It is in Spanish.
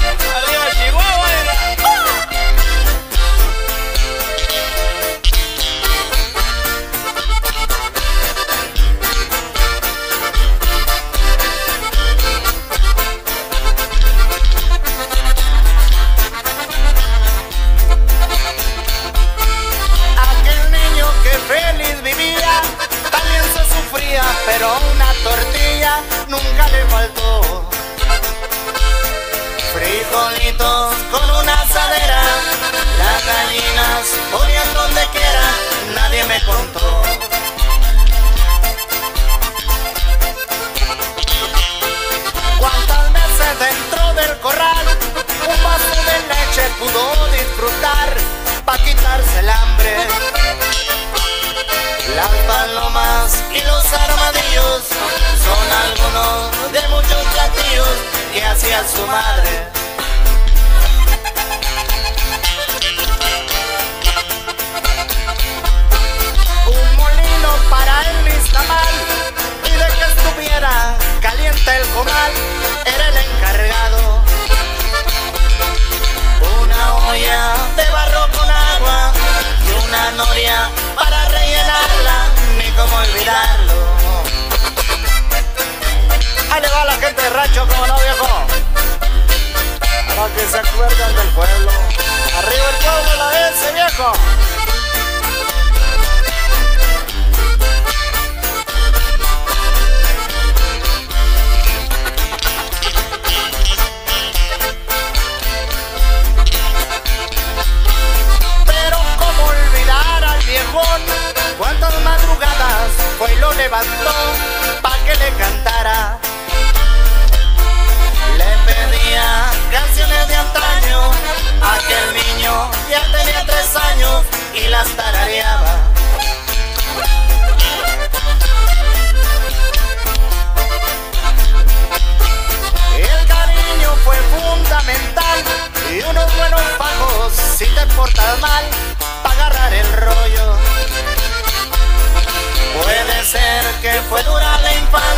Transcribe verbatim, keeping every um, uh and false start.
Arriba Chihuahua. Aquel niño que feliz vivía también se sufría, pero una tortilla nunca le faltó. Frijolitos con una asadera, las gallinas ponían donde quiera, nadie me contó. Cuántas veces dentro del corral un vaso de leche pudo disfrutar pa' quitarse el hambre. Las palomas y los armadillos son algunos de muchos platillos que hacía su madre. Un molino para el nixtamal, y de que estuviera caliente el comal era el encargado. Una olla de barro con agua y una noria para rellenarla, ni cómo olvidarlo. Ahí le va a la gente de rancho, como no, viejo, para que se acuerdan del pueblo. Arriba el pueblo, la ese, viejo. Cuántas madrugadas fue y lo levantó pa' que le cantara. Le pedía canciones de antaño, aquel niño ya tenía tres años y las tarareaba. El cariño fue fundamental y unos buenos pagos si te portas mal pa' agarrar el rollo. Puede ser que fue dura la infancia,